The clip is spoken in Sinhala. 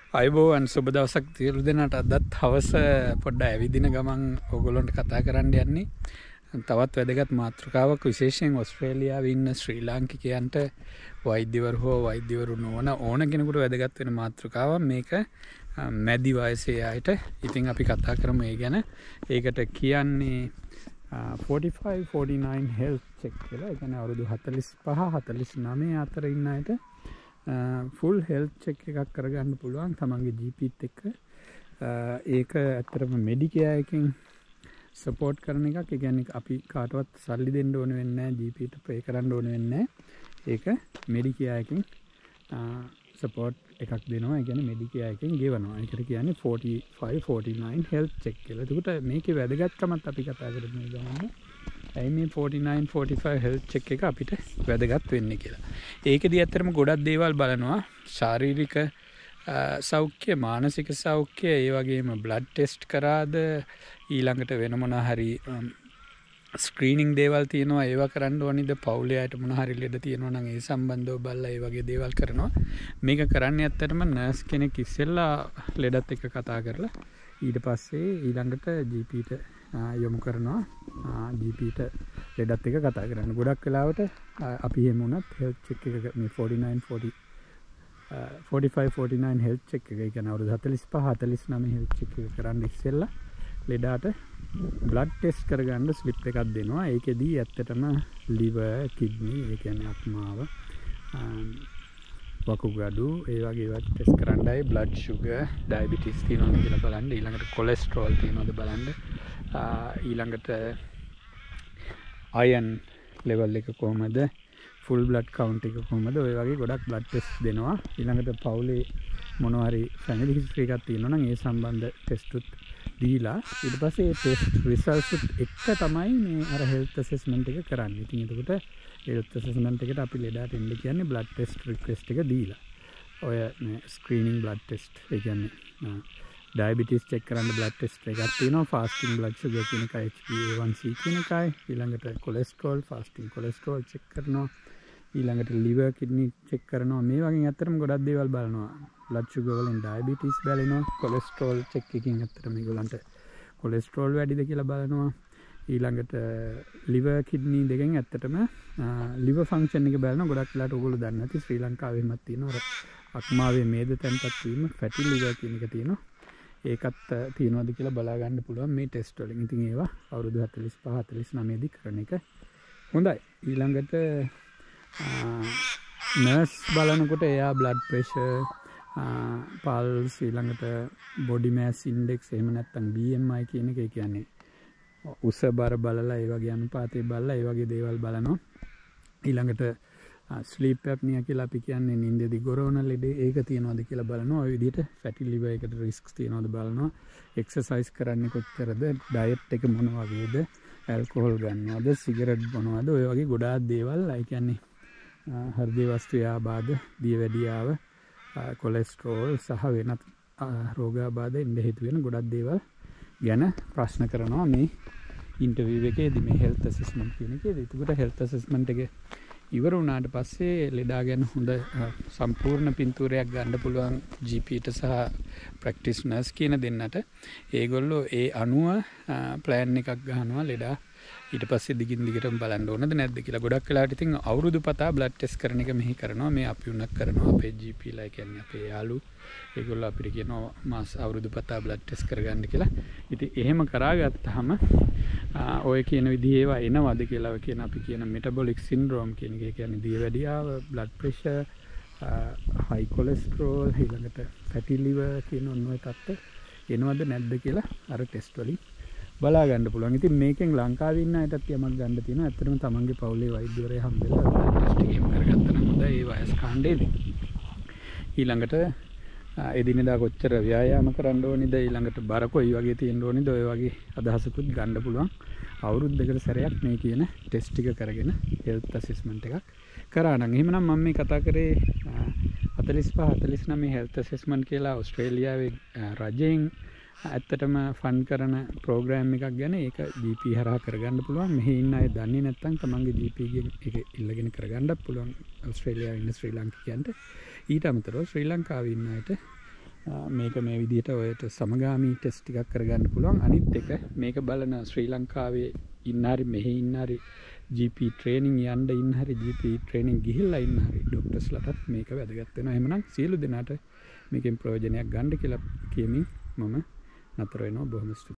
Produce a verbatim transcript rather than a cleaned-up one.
අයිබෝවන් සුබ දවසක් සියලු දෙනාට අදත් හවස පොඩ්ඩ ඇවිදින ගමන් ඔයගොල්ලන්ට කතා කරන්න යන්නේ තවත් වැදගත් මාතෘකාවක් විශේෂයෙන් ඕස්ට්‍රේලියාවේ ඉන්න ශ්‍රී ලාංකිකයන්ට වෛද්‍යවරු හෝ වෛද්‍යවරු නොවන ඕන කෙනෙකුට වැදගත් වෙන මාතෘකාවක් මේක මැදි වයසේ අයට. ඉතින් අපි කතා කරමු ඒ ගැන. ඒකට කියන්නේ forty-five forty-nine health check කියලා. ඒ කියන්නේ අවුරුදු හතළිස් පහ හතළිස් නවය අතර ඉන්න අයට ෆුල් හෙල්ත් චෙක් එකක් කරගන්න පුළුවන් තමන්ගේ ජීපීත් එක්ක. ඒක ඇත්තටම මෙඩිකෙයා එකෙන් සපෝට් කරන එකක්. ඒ කියන්නේ අපි කාටවත් සල්ලි දෙන්න ඕන වෙන්නේ නැහැ, ජීපීට පේ කරන්න ඕන වෙන්නේ නැහැ. ඒක මෙඩිකෙයා එකෙන් සපෝට් එකක් දෙනවා. ඒ කියන්නේ මෙඩිකෙයා එකෙන් ගෙවනවා. ඒකට කියන්නේ forty-five forty-nine health check කියලා. එතකොට මේකේ වැදගත්කමත් අපි කතා කරමු ගමන්. ඇයි මේ forty-nine forty-five health check එක අපිට වැදගත් වෙන්නේ කියලා. ඒකෙදී ඇත්තටම ගොඩක් දේවල් බලනවා. ශාරීරික සෞඛ්‍ය, මානසික සෞඛ්‍ය, ඒ වගේම බ්ලඩ් ටෙස්ට් කරාද, ඊළඟට වෙන මොන හරි ස්ක්‍රීනින් දේවල් තියෙනවා ඒවා කරන්න ඕනිද, පවුලේ අයට මොන හරි ලෙඩ තියෙනවා නම් ඒ සම්බන්ධව බලලා ඒ වගේ දේවල් කරනවා. මේක කරන්නේ ඇත්තටම නර්ස් කෙනෙක් ඉස්සෙල්ලා ලෙඩත් එක්ක කතා කරලා ඊට පස්සේ ඊළඟට ජීපීට යොමු කරනවා. ජීපීට ලෙඩත් එක කතා කරන්න. ගොඩක් වෙලාවට අපි එහෙම වුණත් හෙල්ත් චෙක් එක මේ forty-nine forty forty-five forty-nine health check එක, ඒ කියන්නේ අවුරුදු හතළිස් පහ හතළිස් නවය හෙල්ත් චෙක් එක කරන්න ඉස්සෙල්ලා ලෙඩාට බ්ලඩ් ටෙස්ට් කරගන්න ස්ලිප් එකක් දෙනවා. ඒකෙදී ඇත්තටම liver, kidney, ඒ කියන්නේ අක්මාව, වකුගඩු, ඒ වගේ ඒවා ටෙස්ට් කරන්නයි. බ්ලඩ් sugar, diabetes තියෙනවද කියලා බලන්න. ඊළඟට cholesterol තියෙනවද බලන්න. ඊළඟට අයන් ලෙවල් එක කොහමද, ෆුල් බ්ලඩ් කවුන්ට් එක කොහමද, ඔය වගේ ගොඩක් බ්ලඩ් ටෙස්ට් දෙනවා. ඊළඟට පවුලේ මොනවා හරි ෆැමිලි හිස්ටරි එකක් තියෙනවා නම් ඒ සම්බන්ධ ටෙස්ට් උත් දීලා ඊට පස්සේ ඒ ටෙස්ට් රිසල්ට්ස් උත් එක්ක තමයි මේ අර හෙල්ත් ඇසෙස්මන්ට් එක කරන්නේ. ඉතින් එතකොට හෙල්ත් ඇසෙස්මන්ට් එකට අපි ලෙඩාට එන්න කියන්නේ බ්ලඩ් ටෙස්ට් රික්වෙස්ට් එක දීලා. ඔය මේ ස්ක්‍රීනින් බ්ලඩ් ටෙස්ට්, ඒ කියන්නේ ඩයබටිස් චෙක් කරන්න බ්ලඩ් ටෙස්ට් එකක් තියෙනවා. ෆාස්ටිං බ්ලඩ් සුගර් කියන එක, H b A one c කියන එකයි. ඊළඟට කොලෙස්ටරෝල්, ෆාස්ටිං කොලෙස්ටරෝල් චෙක් කරනවා. ඊළඟට liver, kidney චෙක් කරනවා. මේ වගේ ඇත්තටම ගොඩක් දේවල් බලනවා. බ්ලඩ් සුගර් වලින් ඩයබටිස් බලනවා. කොලෙස්ටරෝල් චෙක් එකකින් ඇත්තටම මේගොල්ලන්ට කොලෙස්ටරෝල් වැඩිද කියලා බලනවා. ඊළඟට liver, kidney දෙකෙන් ඇත්තටම liver function එක බලනවා. ගොඩක් වෙලාවට ඔයගොල්ලෝ දන්නේ නැති ශ්‍රී ලංකාවෙමත් තියෙනවා. අක්මාවේ මේද තැන්පත් වීම, fatty liver කියන එක තියෙනවා. ඒකත් තියෙනවද කියලා බලා ගන්න පුළුවන් මේ ටෙස්ට් වලින්. ඉතින් ඒවා අවුරුදු හතළිස් පහ හතළිස් නවය දී කරන එක හොඳයි. ඊළඟට නර්ස් බලනකොට එයා බ්ලඩ් ප්‍රෙෂර්, පල්ස්, ඊළඟට බොඩි මෑස් ඉන්ඩෙක්ස්, එහෙම නැත්නම් B M I කියන එක, ඒ කියන්නේ උස බර බලලා ඒ වගේ අනුපාතය බලලා ඒ වගේ දේවල් බලනවා. ඊළඟට ස්ලීප් ඇප්නියා කියලා අපි කියන්නේ නිින්දේදී ගොරවන ලෙඩ, ඒක තියනවද කියලා බලනවා. ওই විදිහට ෆැටි liver එකට රිස්ක්ස් තියනවද බලනවා. එක්සර්සයිස් කරන්නේ කොච්චරද, ඩයට් එක මොන වගේද, ඇල්කොහොල් ගන්නවද, සිගරට් බොනවද, ඔය වගේ ගොඩාක් දේවල්. ඒ කියන්නේ හෘද වස්තු ආබාධ, දියවැඩියාව, කොලෙස්ටරෝල් සහ වෙනත් රෝගාබාධ ඉන්න හේතු වෙන ගොඩක් දේවල් ගැන ප්‍රශ්න කරනවා මේ ඉන්ටර්විව් එකේදී, මේ හෙල්ත් ඇසෙස්මන්ට් කියන එකේදී. ඒකට හෙල්ත් ඇසෙස්මන්ට් එක ඉවර වුණාට පස්සේ ලෙඩා ගැන හොඳ සම්පූර්ණ පින්තූරයක් ගන්න පුළුවන් ජීපීට සහ ප්‍රැක්ටිස් නර්ස් කියන දෙන්නට. ඒගොල්ලෝ ඒ අනුව ප්ලෑන් එකක් ගහනවා ලෙඩා ඊට පස්සේ දිගින් දිගටම බලන්න ඕනද නැද්ද කියලා. ගොඩක් වෙලාවට ඉතින් අවුරුදු පතා බ්ලඩ් ටෙස්ට් කරන එක මෙහි කරනවා. මේ අපි උනක් කරනවා, අපේ ජීපීලා, ඒ කියන්නේ අපේ යාළු. ඒගොල්ලෝ අපිට කියනවා මාස අවුරුදු පතා බ්ලඩ් ටෙස්ට් කරගන්න කියලා. ඉතින් එහෙම කරාගත්තාම ඔය කියන විදිහේ ඒවා එනවද කියලා, ඔය කියන අපි කියන මෙටබොලික් සින්ඩ්‍රෝම් කියන එක, ඒ කියන්නේ දියවැඩියාව, බ්ලඩ් ප්‍රෙෂර්, හයි කොලෙස්ටරෝල්, ඊළඟට ෆැටි liver කියන ඔය තත්ත්ව එනවද නැද්ද කියලා අර ටෙස්ට් වලින් බලා ගන්න පුළුවන්. ඉතින් මේකෙන් ලංකාවේ ඉන්න අයටත් යමක් ගන්න තියෙනවා. ඇත්තටම තමන්ගේ පවුලේ වෛද්‍යවරයා හම්බෙලා ටෙස්ට් එකක් කරගත්තා නම් හොඳයි. ඒ වයස් කාණ්ඩේදී ඊළඟට එදිනෙදා කොච්චර ව්‍යායාම කරන්න ඕනිද, ඊළඟට බර කොයි වගේ තියෙන්න ඕනිද, ඔය වගේ අදහසකුත් ගන්න පුළුවන්. අවුරුදු දෙකකට සැරයක් මේ කියන ටෙස්ට් ටික කරගෙන හෙල්ත් ඇසෙස්මන්ට් එකක් කරා නම්. එහෙමනම් මම මේ කතා කරේ හතළිස් පහ හතළිස් නවය හෙල්ත් ඇසෙස්මන්ට් කියලා ඕස්ට්‍රේලියාවේ රජයෙන් ඇත්තටම ෆන් කරන ප්‍රෝග්‍රෑම් එකක් ගැන. ඒක ජීපී හරහා කරගන්න පුළුවන්. මෙහි ඉන්න අය දන්නේ නැත්නම් තමන්ගේ ජීපී එක ඉල්ලගෙන කරගන්නත් පුළුවන් ඕස්ට්‍රේලියාවේ ඉන්න ශ්‍රී ලාංකිකයන්ට. ඊට අමතරව ශ්‍රී ලංකාවේ ඉන්න අයට මේක මේ විදිහට ඔයට සමගාමී ටෙස්ට් ටිකක් කරගන්න පුළුවන්. අනිත් එක මේක බලන ශ්‍රී ලංකාවේ ඉන්න හරි මෙහි ඉන්න හරි ජී පී ට්‍රේනින් යන්න ඉන්න හරි ජී පී ට්‍රේනින් ගිහිල්ලා ඉන්න හරි ડોක්ටර්ස්ලටත් මේක වැදගත් වෙනවා. එහෙමනම් සියලු දෙනාට මේකෙන් ප්‍රයෝජනයක් ගන්න කියලා කියමින් මම නතර වෙනවා. බොහොම ස්තුතියි.